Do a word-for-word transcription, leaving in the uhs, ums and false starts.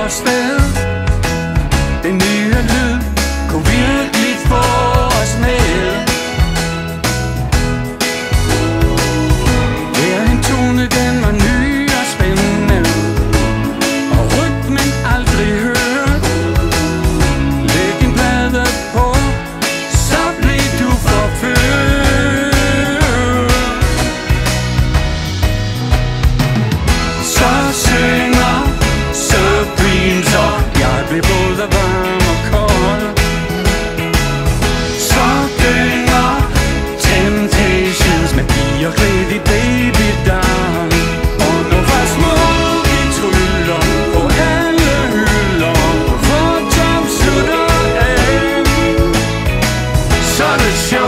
sted. Den nye lyd kunne virkelig få os med. Hver en tone, den var ny og spændende, og rytmen aldrig hørt. Læg din plade på, så blev du forført. Så synger Supremes, og jeg blev både varm og kold. Så gynger Temptations med piger klædt i babydown. Og når først smukke tryller på alle hylder, for Tom slutter af, så er det sjovt.